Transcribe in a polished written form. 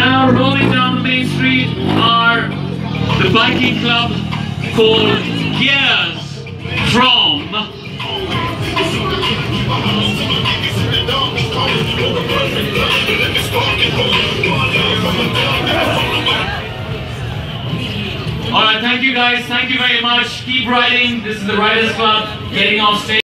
Now rolling down the main street are the biking club called Gears from Alright, thank you guys, thank you very much. Keep riding. This is the Riders Club getting off stage.